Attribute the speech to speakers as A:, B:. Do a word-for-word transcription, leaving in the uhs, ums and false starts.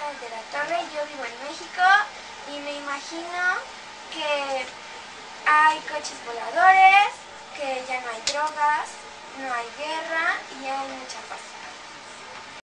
A: de la Torre, yo vivo en México y me imagino que hay coches voladores, que ya no hay drogas, no hay guerra y hay mucha paz.